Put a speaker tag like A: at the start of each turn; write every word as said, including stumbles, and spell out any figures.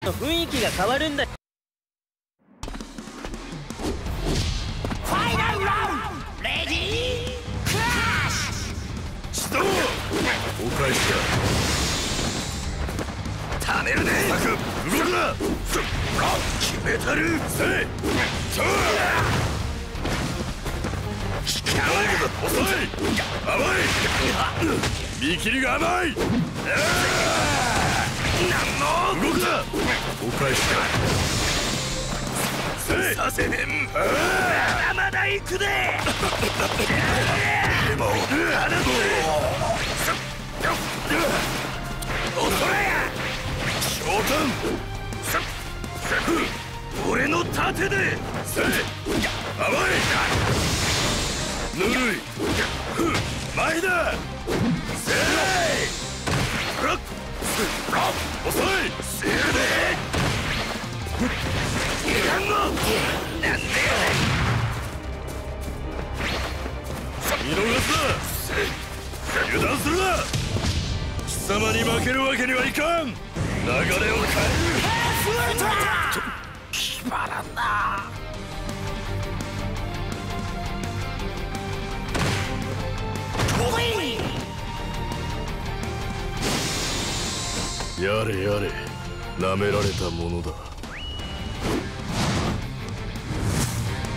A: と雰囲気が変わるんだ。フ
B: ァイナルラウンドレディークラッシュ。
C: 始動。お返しだ。ためるね。動くな。決めたる。せい。そうだ。遅い。甘い。見切りが甘い。なんの動くな。お返しだ。せい。させねん。まだまだ行くで。でも放っておそれや。召喚。俺の盾で。せい。甘い。ぬるい。前だ。せい。ロック。遅い。せいで。いかんの。なんでよ。見逃すな。油断するな。貴様に負けるわけにはいかん。流れを変える。決まらんな。やれやれ、なめられたものだ。